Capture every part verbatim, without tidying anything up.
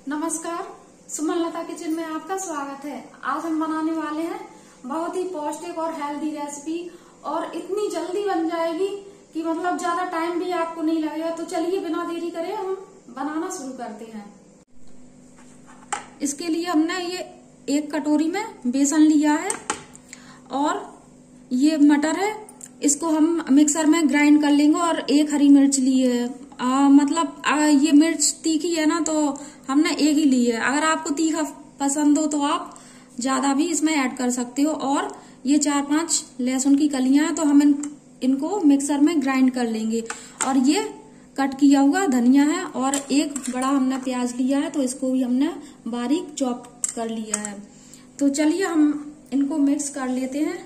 नमस्कार, सुमन लता किचन में आपका स्वागत है। आज हम बनाने वाले हैं बहुत ही पौष्टिक और हेल्दी रेसिपी और इतनी जल्दी बन जाएगी कि मतलब ज्यादा टाइम भी आपको नहीं लगेगा। तो चलिए बिना देरी करे हम बनाना शुरू करते हैं। इसके लिए हमने ये एक कटोरी में बेसन लिया है और ये मटर है, इसको हम मिक्सर में ग्राइंड कर लेंगे। और एक हरी मिर्च ली है, आ, मतलब आ, ये मिर्च तीखी है ना, तो हमने एक ही ली है। अगर आपको तीखा पसंद हो तो आप ज्यादा भी इसमें ऐड कर सकते हो। और ये चार पांच लहसुन की कलियां हैं, तो हम इन, इनको मिक्सर में ग्राइंड कर लेंगे। और ये कट किया हुआ धनिया है और एक बड़ा हमने प्याज लिया है, तो इसको भी हमने बारीक चॉप कर लिया है। तो चलिए हम इनको मिक्स कर लेते हैं।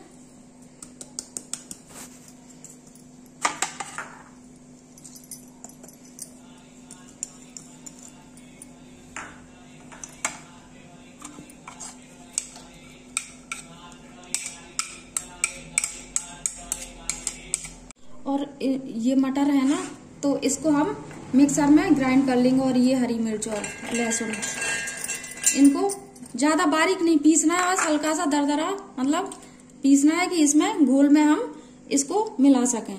और ये मटर है ना, तो इसको हम मिक्सर में ग्राइंड कर लेंगे। और ये हरी मिर्च और लहसुन, इनको ज्यादा बारीक नहीं पीसना है, बस हल्का सा दरदरा मतलब पीसना है कि इसमें घोल में हम इसको मिला सकें।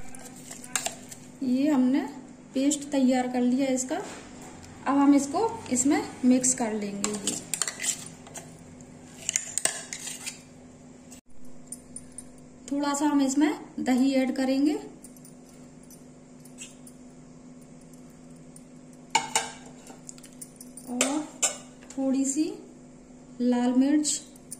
ये हमने पेस्ट तैयार कर लिया इसका। अब हम इसको इसमें मिक्स कर लेंगे। ये थोड़ा सा हम इसमें दही ऐड करेंगे और थोड़ी सी लाल मिर्च,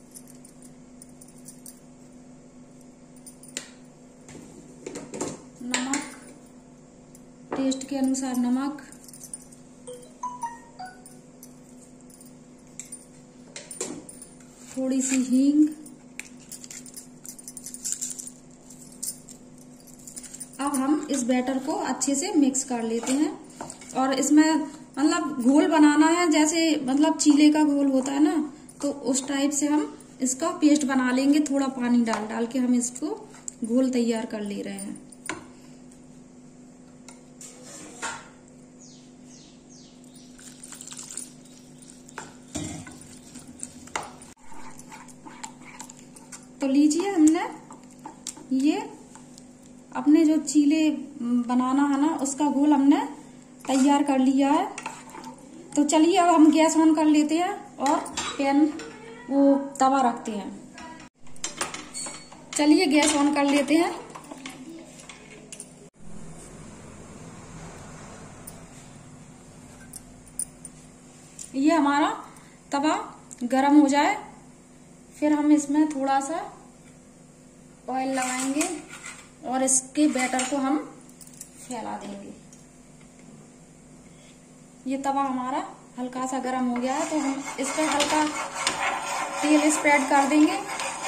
नमक टेस्ट के अनुसार नमक, थोड़ी सी हींग। अब हम इस बैटर को अच्छे से मिक्स कर लेते हैं। और इसमें मतलब घोल बनाना है, जैसे मतलब चीले का घोल होता है ना, तो उस टाइप से हम इसका पेस्ट बना लेंगे। थोड़ा पानी डाल डाल के हम इसको घोल तैयार कर ले रहे हैं। तो लीजिए, हमने ये अपने जो चीले बनाना है ना, उसका घोल हमने तैयार कर लिया है। तो चलिए अब हम गैस ऑन कर लेते हैं और पैन वो तवा रखते हैं। चलिए गैस ऑन कर लेते हैं। ये हमारा तवा गरम हो जाए, फिर हम इसमें थोड़ा सा ऑयल लगाएंगे और इसके बैटर को हम फैला देंगे। ये तवा हमारा हल्का सा गरम हो गया है, तो हम इस पर हल्का तेल स्प्रेड कर देंगे।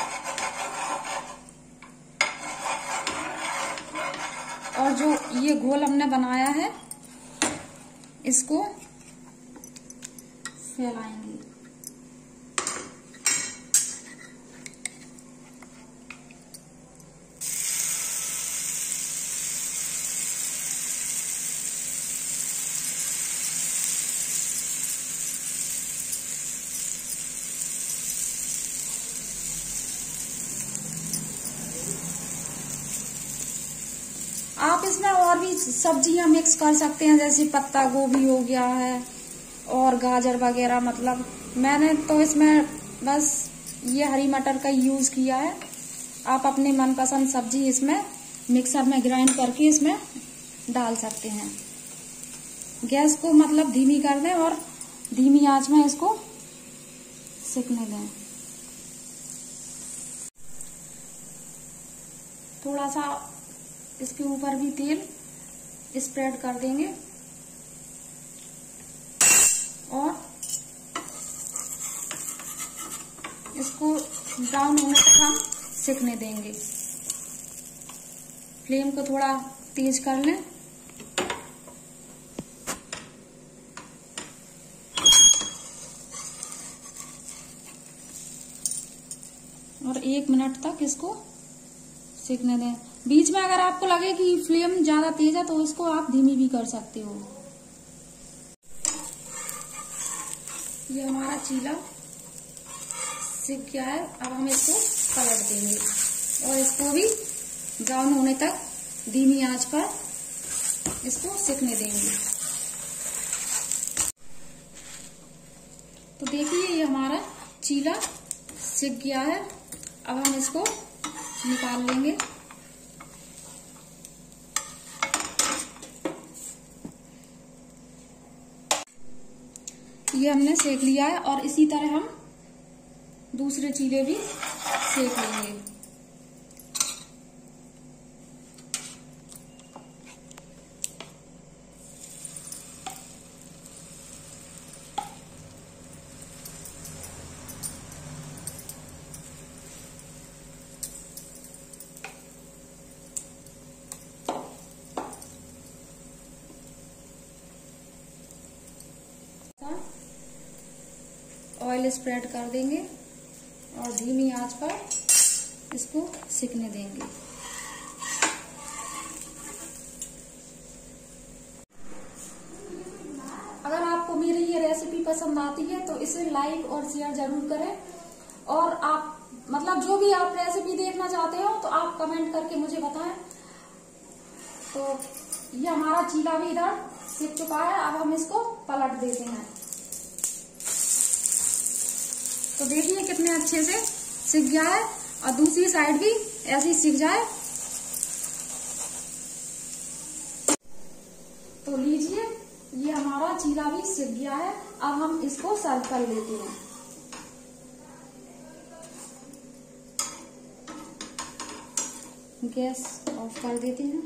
और जो ये घोल हमने बनाया है, इसको फैलाएंगे। आप इसमें और भी सब्जियां मिक्स कर सकते हैं, जैसे पत्ता गोभी हो गया है और गाजर वगैरह। मतलब मैंने तो इसमें बस ये हरी मटर का यूज किया है। आप अपने मनपसंद सब्जी इसमें मिक्सर में ग्राइंड करके इसमें डाल सकते हैं। गैस को मतलब धीमी कर दें और धीमी आंच में इसको सिकने दें। थोड़ा सा इसके ऊपर भी तेल स्प्रेड कर देंगे और इसको ब्राउन होने तक हम सिकने देंगे। फ्लेम को थोड़ा तेज कर लें। और एक मिनट तक इसको सेकने दें। बीच में अगर आपको लगे कि फ्लेम ज्यादा तेज है तो इसको आप धीमी भी कर सकते हो। ये हमारा चीला सिक गया है। अब हम इसको पलट देंगे और इसको भी ब्राउन होने तक धीमी आंच पर इसको सिकने देंगे। तो देखिए ये हमारा चीला सिक गया है। अब हम इसको निकाल लेंगे। ये हमने सेक लिया है और इसी तरह हम दूसरे चीले भी सेक लेंगे। ऑयल स्प्रेड कर देंगे और धीमी आंच पर इसको सिकने देंगे। अगर आपको मेरी ये रेसिपी पसंद आती है तो इसे लाइक और शेयर जरूर करें और आप मतलब जो भी आप रेसिपी देखना चाहते हो तो आप कमेंट करके मुझे बताएं। तो ये हमारा चीला भी इधर सिक चुका है। अब हम इसको पलट देते हैं। तो देखिए कितने अच्छे से सिक गया है और दूसरी साइड भी ऐसे ही सिक जाए। तो लीजिए ये हमारा चीला भी सिक गया है। अब हम इसको सर्व कर लेते हैं। गैस ऑफ कर देते हैं।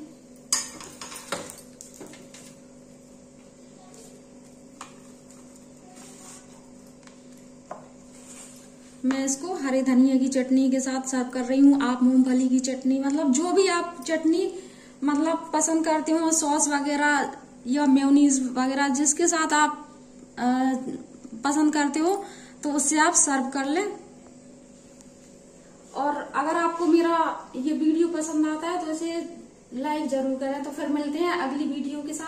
मैं इसको हरे धनिया की चटनी के साथ सर्व कर रही हूँ। आप मूंगफली की चटनी मतलब जो भी आप चटनी मतलब पसंद करते हो, सॉस वगैरह या मेयोनीज वगैरह जिसके साथ आप आ, पसंद करते हो तो उससे आप सर्व कर लें। और अगर आपको मेरा ये वीडियो पसंद आता है तो इसे लाइक जरूर करें। तो फिर मिलते हैं अगली वीडियो के साथ।